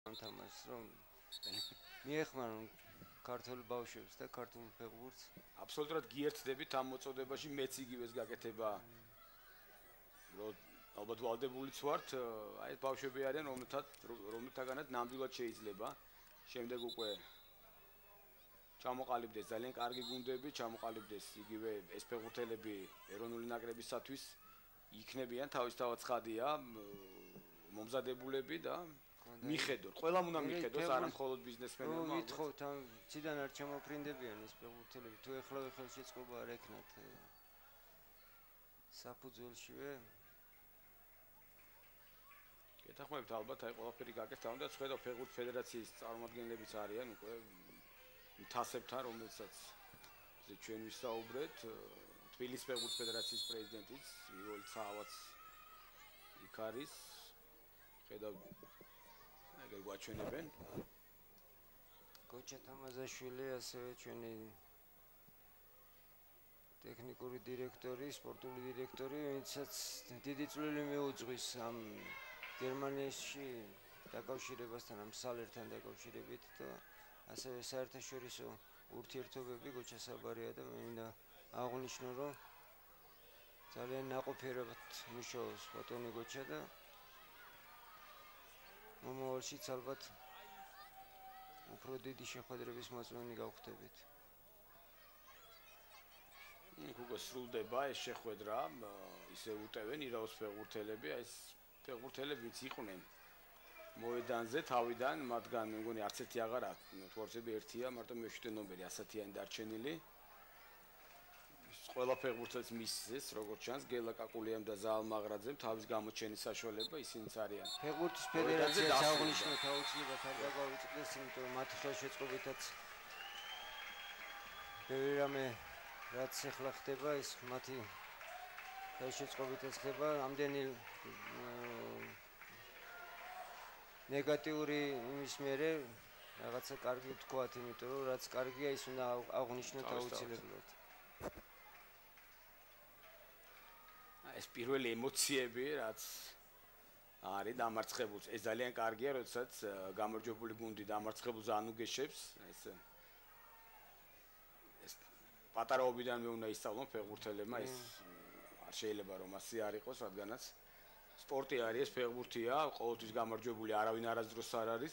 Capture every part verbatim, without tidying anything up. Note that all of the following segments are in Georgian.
თამაშს რომ მიეხმარონ ქართულ ბავშვებს და ქართულ ფეხბურთს. აბსოლუტურად გიერთდებით ამ მოწოდებაში, მეც იგივეს გაკეთება. რომ ალბათ ვალდებულიც ვართ, აი ეს ბავშვები არიან, რომელთაც რომელთაგანაც ნამდვილად შეიძლება შემდეგ უკვე ჩამოყალიბდეს ძალიან კარგი გუნდები, ჩამოყალიბდეს იგივე ეს ფეხბურთელები ეროვნული ნაკრებისათვის იქნებიან თავისთავად ცხადია მომზადებულები და მიხედოთ, ყველამ უნდა მიხედოს, არა მხოლოდ ბიზნესმენებმა. რომ ვითხოვთ, ამ ციდან არ ჩამოფრინდებიან ეს ფეხბურთელები, თუ ეხლა ხელშეწყობა არ ეკნათ საფუძველშივე. გეთახმებით ალბათ აი ყველაფერი გაკეთდა და ხედავ ფეხბურთ ფედერაციის წარმომადგენლებიც არიან უკვე თასებთან, რომელსაც ჩვენ ვისაუბრეთ, თბილისის ფეხბურთ ფედერაციის პრეზიდენტიც იროი ცავაც იქ არის. ხედავ ეგრე გვაჩვენებენ. გოჩა თამაზაშვილი, ასევე ჩვენი ტექნიკური დირექტორი, სპორტული დირექტორი, ვინცაც დიდი წვლილი მიუძღვის ამ გერმანიაში დაკავშირებასთან, ამ სალერთან დაკავშირებით და ასევე საერთაშორისო ურთიერთობები გოჩასაბარია და მე მინდა აღვნიშნო, რომ ძალიან ნაყოფიერად მუშაობს ბატონი გოჩა და მომავალშიც ალბათ უფრო დიდი შეხვედრების მოწმენი გავხდებით. უკვე სრულდება ეს შეხვედრა, ისე უტევენ ირაოს ფეხბურთელები, აი ეს ფეხბურთელები ვინც იყვნენ მოედანზე თავიდან, მათგან მე მგონი არც ერთი აღარ აქვს, თორსები ერთია, მარტო მეშვიდე ნომერი ასათიანი დარჩენილი. ყველა ფეხბურთელს მისცეს, როგორც ჩანს, გელა კაკულიამ და ზაალ მაღრაძემ თავის გამოჩენის საშუალება ისინიც არიან. ფეხბურთის ფედერაციას აღნიშნოთ აუცილებლად არ დაგავიწყდეს, იმიტომ რომ მათი ხელშეწყობითაც ბევრი რამე რაც ახლა ხდება, ის მათი ხელშეწყობითაც ხდება, ამდენი ნეგატიური იმის მერე რაღაცა კარგი ვთქვათ, იმიტომ რომ რაც კარგია, ის უნდა აღნიშნოთ აუცილებლად. ეს პირველი ემოციები, რაც არის დამარცხებულს, ეს ძალიან კარგია, როდესაც გამარჯვებული გუნდი დამარცხებულს ანუგეშებს, ეს ეს პატარაობიდანვე უნდა ისწავლონ ფეხბურთელებმა, ეს არ შეიძლება რომ ასე არ იყოს, რადგანაც სპორტი არის, ეს ფეხბურთია, ყოველთვის გამარჯვებული არავინ არასდროს არ არის.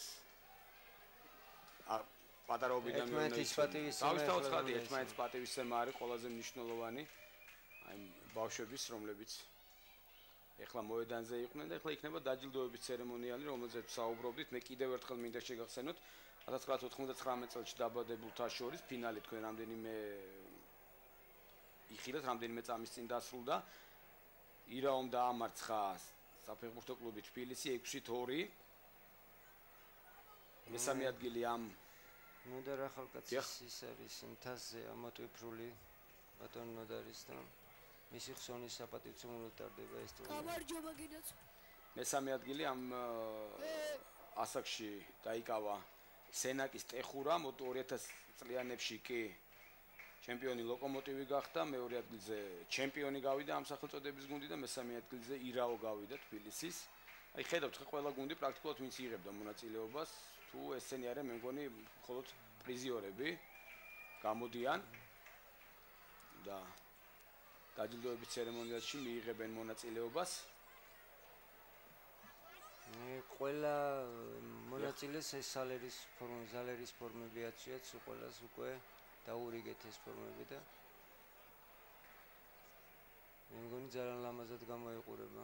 პატარაობიდანვე უნდა ისწავლონ. თავისთავად ხადი ერთმანეთის პატივისცემა არის ყველაზე მნიშვნელოვანი. აი ბავშვების, რომლებიც ეხლა მოედანზე იყვნენ და ეხლა იქნება დაჯილდოების ცერემონიალი, რომელზეც საუბრობდით. მე კიდევ ერთხელ მინდა შეგახსენოთ ათას ცხრაასი ოთხმოცდათხრამეტ წელს დაბადებულთა შორის ფინალი თქვენ რამდენიმე იხილეთ, რამდენიმე წამის წინ დასრულდა. ირაომ დაამარცხა საფეხბურთო კლუბი თბილისი ექვსით ორი. მესამე ადგილი ამ ნოდარ ახალკაცის ის არის მთაზე ამოტვიფრული ბატონ ნოდარის და მისი ხსოვნის საპატივცემულოდ ტარდება ეს ტურნირი. გამარჯობა კიდეც. მესამე ადგილი ამ ასაკში დაიკავა სენაკის ტეხურა, ორი ათასი წლიანებში კი ჩემპიონი ლოკომოტივი გახდა, მეორე ადგილზე ჩემპიონი გავიდა ამ სახელწოდების გუნდი და მესამე ადგილზე ირაო გავიდა თბილისის. აი ხედავთ ყველა გუნდი პრაქტიკულად ვინც იღებდა მონაწილეობას, თუ ესენი არიან მე მგონი მხოლოდ პრიზიორები გამოდიან და დაჯილდოების ცერემონიალში მიიღებენ მონაწილეობას. ყველა მონაწილეს ეს სალერის ფორმა, ზალერის ფორმები აცვიათ, ყველას უკვე დაურიგეთ ეს ფორმები და მე მგონი ძალიან ლამაზად გამოიყურება.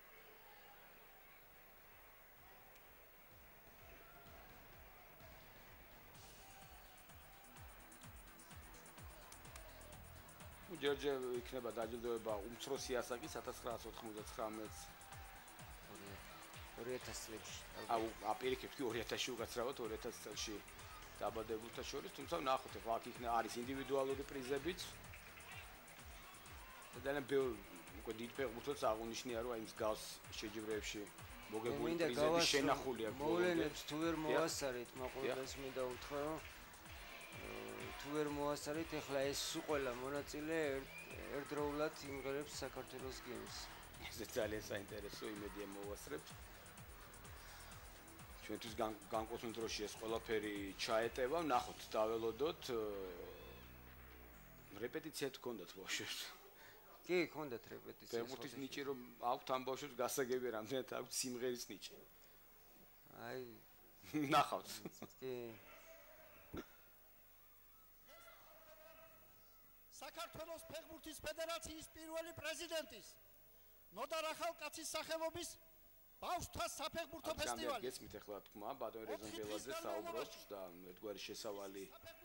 ჯერჯერ იქნება დაჯილდოება უმცროსი ასაკის ათას ცხრაასი ოთხმოცდათხრამეტ ორი ათასი წელში. აუ აპირიქებთ კი ორი ათასში უკაცრავად ორი ათასი წელში დაბადებულთა შორის, თუმცა ნახოთ ახლა აქ იქნება არის ინდივიდუალური პრიზებიც. და ძალიან ბევრი უკვე დიდ ფეხბურთელს აღუნიშნია, რომ აი ის გავს შეჯიბრებებში მოგებული პრიზების შენახულია. მოვლენებს თუ ვერ მოასწარეთ, მაყურებელს მინდა უთხრა, რომ თუ ვერ მოასწარეთ, ახლა ეს ყველა მონაწილე ერთდროულად იმღერებს საქართველოს გემს. ეს ძალიან საინტერესო იმედია მოვასწრებთ. ჩვენთვის განკუთვნილ დროში ეს ყველაფერი ჩაეტევა, ნახოთ, დაველოდოთ. რეპეტიცია თქონდათ ბავშვებს. კი, ქონდათ რეპეტიცია. ფეხბურთის ნიჭი რომ აქვთ ამ ბავშვებს გასაგები რამდენად აქვთ სიმღერის ნიჭი. აი, ნახავთ. კი. საქართველოს ფეხბურთის ფედერაციის პირველი პრეზიდენტის ნოდარ ახალკაცის სახელობის ბავშვთა საფეხბურთო ფესტივალი. გესმით ახლა თქმა, ბატონ რეზონ ბელაძე საუბრობს და ერთგვარი შესავალი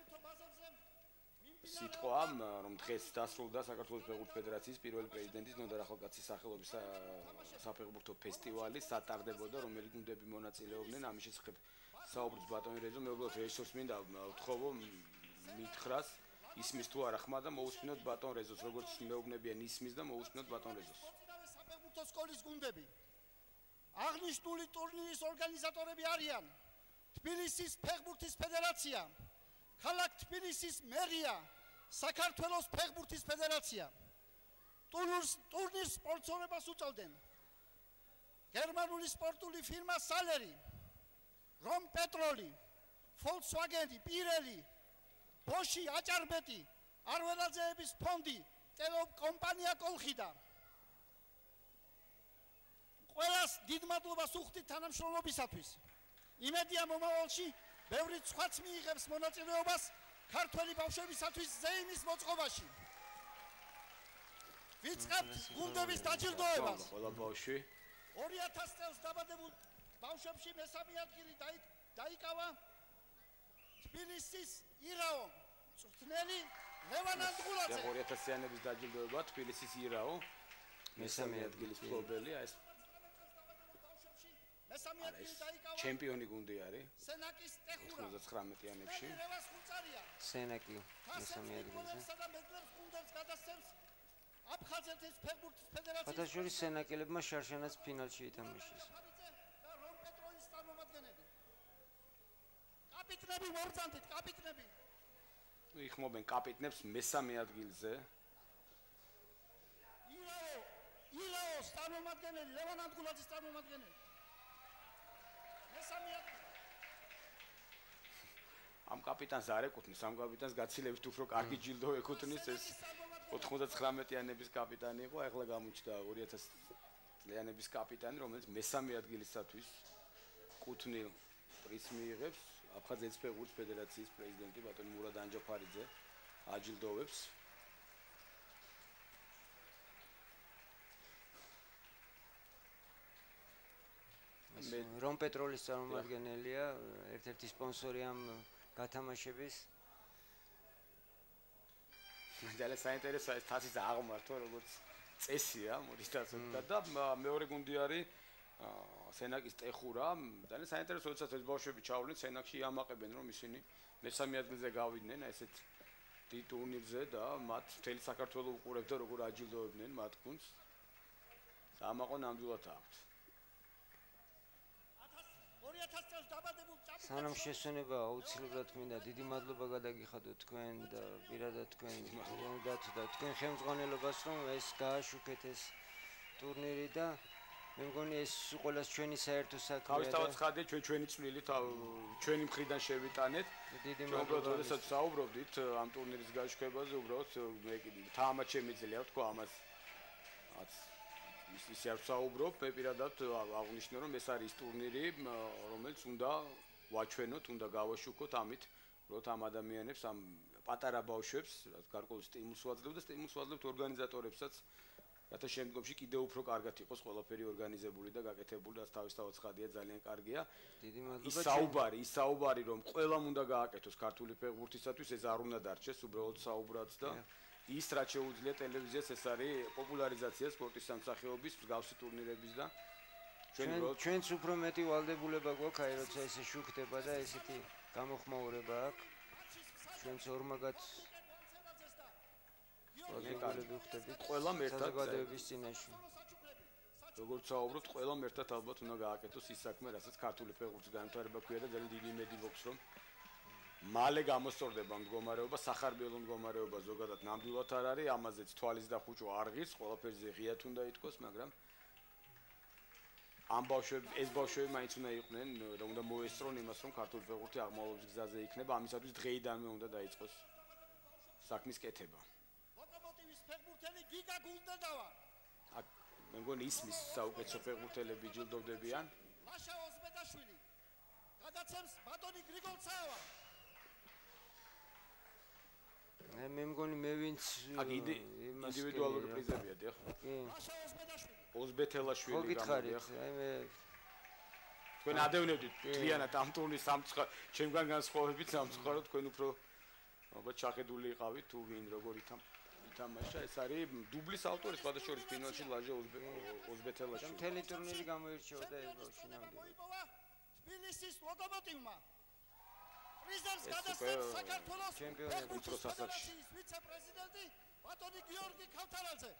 სიტყვა, რომ დღეს დასრულდა საქართველოს ფეხბურთის ფედერაციის პირველი პრეზიდენტის ნოდარ ახალკაცის სახელობის საფეხბურთო ფესტივალი, სატარდებოდა, რომელიც გუნდები მონაწილეობდნენ. ამის შესახებ საუბრობს ბატონ რეზო, მე უბრალოდ რეჟისორს მინდა ვთხოვო მითხრას ისმის თუ არა ხმა და მოусმინოთ ბატონ რეზოს, როგორც მეუბნებიან ისმის და მოусმინოთ ბატონ რეზოს. საფეხბურთო სკოლის გუნდები აღნიშნული ტურნირის ორგანიზატორები არიან თბილისის ფეხბურთის ფედერაცია, ქალაქ თბილისის მერია, საქართველოს ფეხბურთის ფედერაცია. ტურნირს სპონსორებას უწევდნენ გერმანული სპორტული ფირმა სალერი, რომ პეტროლი, Volkswagen, პირელი, ბოში, აჭარბეტი, არველაძეების ფონდი, ტელეკომპანია კოლხიდა. ყველას დიდ მადლობას უხდით თანამშრომლობისათვის. იმედია მომავალში ბევრი სხვაც მიიღებს მონაწილეობას ქართველი ბავშვებისათვის ზეიმის მოწყობაში. ვიწყებთ გუნდების დაჯილდოებას. ყველა ბავშვი ორი ათას წელს დაბადებულ ბავშვებში მესამე ადგილი დაიკავა თბილისის ირაო წვრთნელი ლევან ანდღულაძე. ორი ათასიანების დაჯილდოება თბილისის ირაო მესამე ადგილის მფლობელი, ეს მესამე ადგილი დაიკავა ჩემპიონი გუნდი არის სენაკის ტეხურა ოცდაათიანებში. სენაკი მესამე ადგილზე. აფხაზეთის ფეხბურთის ფედერაციის ფათაშორის სენაკელებმა შარშანაც ფინალში ითამაშეს. რომ პეტროლის წარმომადგენელი. კაპიტნები მორწანდით, კაპიტნები. იხმობენ კაპიტნებს მესამე ადგილზე. ირაო, ირაოს წარმომადგენელი, ლევან ანდღულაძის წარმომადგენელი. მესამე ადგილი. ამ კაპიტანს არ ეკუთვნის, ამ კაპიტანს გაცილებით უფრო კარგი ჯილდო ეკუთვნის, ეს ოთხმოცდათხრამეტიანების კაპიტანი იყო, ახლა გამოჩნდა ორი ათას წლიანების კაპიტანი, რომელიც მესამე ადგილისათვის კუთვნილ პრიზს მიიღებს. აფხაზეთის ფეხბურთის ფედერაციის პრეზიდენტი ბატონი მურად ანჯაფარიძე აჯილდოვებს. რომ პეტროლის წარმომადგენელია, ერთ-ერთი სპონსორი ამ გათამაშების. ძალიან საინტერესოა ეს თასის აღმართვა, როგორც წესია, მოდის დასწრება და მეორე გუნდი არის სენაკის ტეხურა. ძალიან საინტერესოა, როდესაც ეს ბავშვები ჩავლენ სენაკში, ამაყებენ რომ ისინი მესამე ადგილზე გავიდნენ ესეთ დიდ ტურნირზე და მათ მთელი საქართველოს უყურებდა როგორ აჯილდოებდნენ მათ გუნდს. ამაყო ნამდვილად აქვთ. სანამ შესვენება აუცილებლად მინდა დიდი მადლობა გადაგიხადოთ თქვენ და პირადად თქვენ გონდათ და თქვენ ხელმძღვანელობას რომ ეს გააშუქეთ ეს ტურნირი და მე მგონი ეს ყველას ჩვენი საერთო საქმეა. თავისთავად ხადე ჩვენ ჩვენი წვლილი ჩვენი მხრიდან შევიტანეთ. დიდი მადლობა. როდესაც საუბრობდით ამ ტურნირის გაშუქებაზე, უბრალოდ მე კიდე თამათ შემიძლია ვთქვა ამას. ის ისე არ საუბრობ, მე პირადად აღნიშნე რომ ეს არის ტურნირი, რომელიც უნდა ვაჩვენოთ, უნდა გავაშუქოთ ამით, რომ ამ ადამიანებს, ამ პატარა ბავშვებს, რაც გარკვეულ სტიმულს ვაძლევთ და სტიმულს ვაძლევთ ორგანიზატორებსაც, რათა შემდგომში კიდევ უფრო კარგად იყოს ყველაფერი ორგანიზებული და გაკეთებული, რაც თავისთავად ცხადია, ძალიან კარგია. დიდი მადლობა. ის საუბარი, ის საუბარი, რომ ყველამ უნდა გააკეთოს ქართული ფეხბურთისათვის, ეს არ უნდა დარჩეს, უბრალოდ საუბრად და ის რაც შეუძლია ტელევიზიას, ეს არის პოპულარიზაცია სპორტის სამსახიობის, მსგავსი ტურნირების და ჩვენ ჩვენც უფრო მეტი ვალდებულება გვაქვს, აი როცა ესე შუქდება და ესეთი გამოხმაურება აქვს. ჩვენც ორმაგად ვალდებულები ვხდებით ყველამ ერთად საზოგადოების წინაშე. როგორც საუბრობთ, ყველამ ერთად ალბათ უნდა გააკეთოს ის საქმე, რასაც ქართული ფეხბურთის განვითარება ქვია და ძალიან დიდი იმედი გვაქვს, რომ მალე გამოსწორდება მდგომარეობა, სახარბიელო მდგომარეობა ზოგადად ნამდვილად არ არის, ამაზეც თვალის და ხუჭო არ ღირს, ყველაფერზე ღიათ უნდა ითქოს, მაგრამ ამ ბავშვები ეს ბავშვები მაინც უნდა იყვნენ და უნდა მოესწრონ იმას რომ ქართული ფეხბურთი აღმავლობის გზაზე იქნება ამისათვის დღეიდანვე უნდა დაიწყოს საქმის კეთება ლოკომოტივის ფეხბურთელი გიგა გულდედავა აქ მე მგონი ისმის საუკეთესო ფეხბურთელები ჯილდოვდებიან ლაშა ოზბედაშვილი გადაცემს ბატონი გრიგოლ ცავა მე მე მგონი მე ვინც აქ ინდივიდუალური პრიზებია დიახ კი ლაშა ოზბედაშვილი ოზბეთელაშვილი მოგითხარით აი მე თქვენ ადევნებდით კლიანად ამ ტურნის სამწუხარ ჩემგან განსხვავებით სამწუხაროდ თქვენ უფრო ალბათ ჩახედული იყავით თუ ვინ როგორ ითამაშა ეს არის დუბლის ავტორი სხვადასხვა ფინალში ლაჟა ოზბეთელაშვილი მთელი ტურნირი გამოირჩეოდა ეს ბავშვი ნამდვილად თბილისის ლოკომოტივმა პრიზებს გადასცემს საქართველოს ფეხბურთის ფედერაციის ვიცე-პრეზიდენტი ბატონი გიორგი ქავთარაძე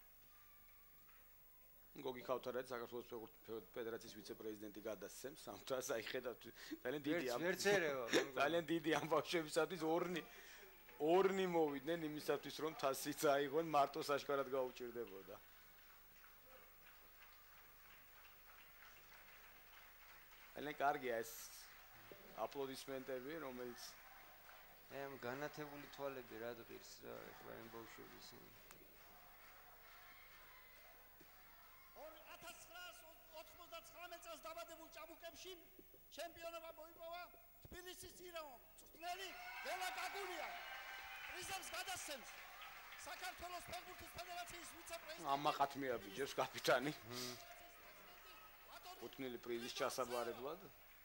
გოგი ქავთარაძე საქართველოს ფეხბურთის ფედერაციის ვიცე-პრეზიდენტი გადასცემს სამთას აი ხედავთ ძალიან დიდი ვერცერევა ძალიან დიდი ამ ბავშვებისათვის ორნი ორნი მოვიდნენ იმისათვის რომ თასიც აიღონ მარტო საშკარად გაუჭირდებოდა ძალიან კარგია ეს აპლოდისმენტები რომელიც აი ამ განათებული თვალები რა დღის რა ეხლა ამ ბავშვების ათას ცხრაასი ოცდათხმეტ წელს დაბადებულ ჭაბუკებში ჩემპიონობა მოიპოვა თბილისის ირაო წვნელი ბელა გაგულია პრიზებს გადასცემს საქართველოს ფეხბურთის ფედერაციის ვიცე-პრეზიდენტი ამაყათმია ბიჯებს კაპიტანი უთნილი პრიზის ჩასაბარებლად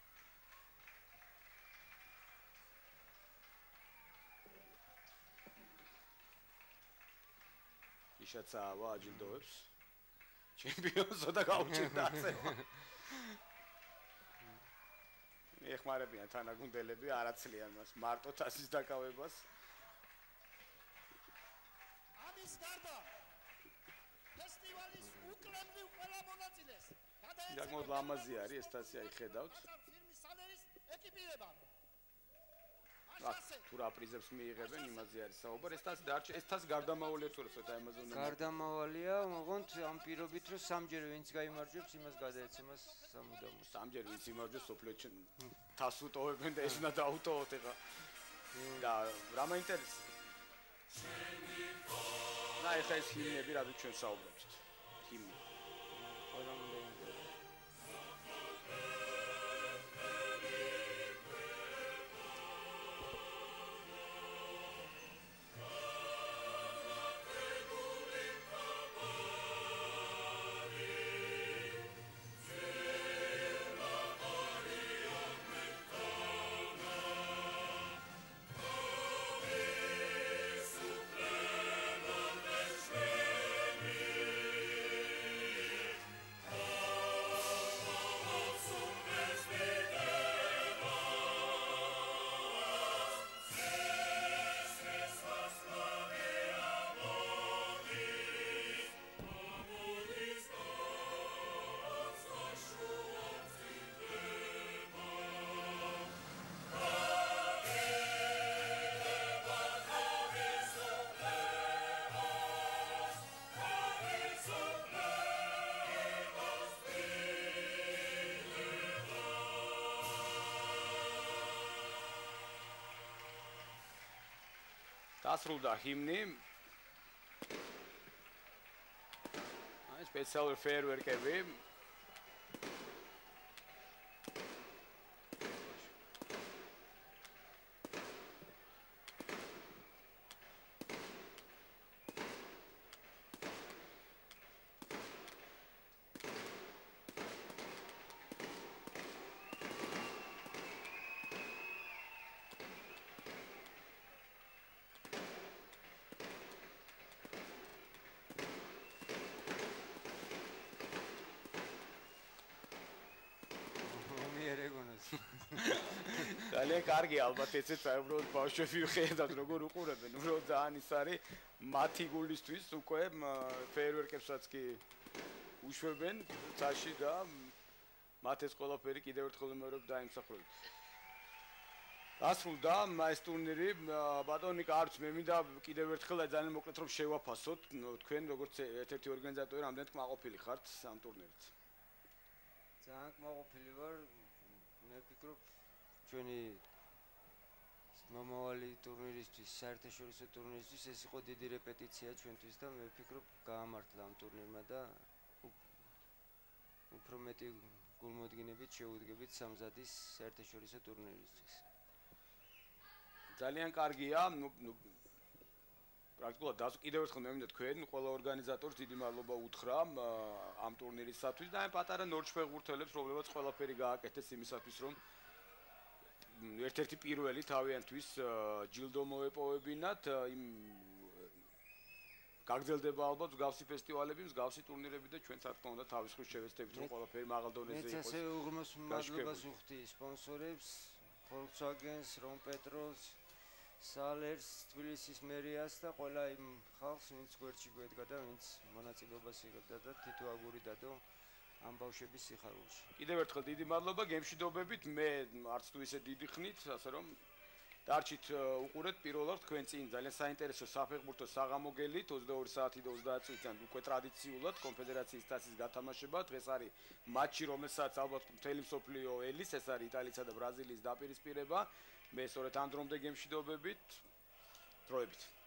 იშაცავა აჯილდოებს ჩემპიონსო და გაუჭირდა ასე ეხმარებიან თანაგუნდელები არაცლიან მას მარტო თასის დაკავებას ამის გარდა ფესტივალის უკლემლივ ყველა მონაწილეს საკმაოდ ლამაზი არის ეს თასი აი ხედავთ ფირმის სალერის ეკიპირება თუ რა პრიზებს მიიღებენ იმაზე არის საუბარი ეს თასი დარჩა ეს თასი გარდამავალია თუ რა ამაზე უნდა გარდამავალია მოღონთ ამ პირობით რომ სამჯერ ვინც გაიმარჯვებს იმას გადაეცემას სამუდამოდ სამჯერ ვინც იმარჯვებს სოფლიო თას უტოვებენ და ეს უნდა დაუტოვოთ ეხა და რა მაინტერესებს და ეხა ეს ჰიმნები რადგან ჩვენ საუბრობთ ჰიმნი ყველა უნდა დასრულდა ჰიმნი აი სპეციალური ფეიერვერკები ძალიან კარგი ალბათ ეცეც უბრალოდ ბავშვები ხედავთ როგორ უყურებენ უბრალოდ ძალიან ის არის მათი გულისთვის უკვე ფეიერვერკებსაც კი უშვებენ წაში და მათ ეს ყველაფერი კიდევ ერთხელ უმეორებ დაიმსახურებთ დასრულდა ეს ტურნირი ბატონი კარც მე მინდა კიდევ ერთხელ ძალიან მოკლედ რომ შევაფასოთ თქვენ როგორც ერთ-ერთი ორგანიზატორი რამდენად კმაყოფილი ხართ ამ ტურნირით ძალიან კმაყოფილი ვარ. მე ვფიქრობ, ჩვენი მომავალი ტურნირისთვის, საერთაშორისო ტურნირისთვის ეს იყო დიდი რეპეტიცია ჩვენთვის და მე ვფიქრობ, გაამართლა ამ ტურნირმა და უფრო მეტი გულმოდგინებით შევუდგებით სამზადის საერთაშორისო ტურნირისთვის. ძალიან კარგია, ნუ ნუ პრაქტიკულად და კიდევ ერთხელ მე მინდა თქვენ ყველა ორგანიზატორს დიდი მადლობა უთხრა ამ ტურნირისათვის და ამ პატარა ნორჩფეხბურთელებს რომლებაც ყველაფერი გააკეთეს იმისათვის რომ ერთ-ერთი პირველი თავიანთვის ჯილდო მოეპოვებინათ იმ გაგრძელდება ალბათ მსგავსი ფესტივალები, მსგავსი ტურნირები და ჩვენც რა თქმა უნდა თავის ხრივ შევეცდებით რომ ყველაფერი მაღალ დონეზე იყოს. მეც ასე უღრმეს მადლობას ვუხდი სპონსორებს, Volkswagen-ს, Rom-Petrol-ს, Salers, თბილისის მერიას და ყველა იმ ხალხს, ვინც გვერდში გვედგა და ვინც მონაწილეობას იღებდა და თითო აგური დადო ამ ბავშვების სიხარულში. კიდევ ერთხელ დიდი მადლობა გემშვიდობებით. მე არც თუ ისე დიდი ხნით, ასე რომ დარჩით უყურეთ პირველად თქვენ წინ ძალიან საინტერესო საფეხბურთო საღამო გელით ოცდაორი საათი და ოცდაათ წუთიდან უკვე ტრადიციულად კონფედერაციის თასის გათამაშება. დღეს არის მატჩი, რომელსაც ალბათ მთელი მსოფლიო ელის, ეს არის იტალიისა და ბრაზილიის დაპირისპირება. მე სწორედ ამ დრომდე გემშვიდობებით. დროებით.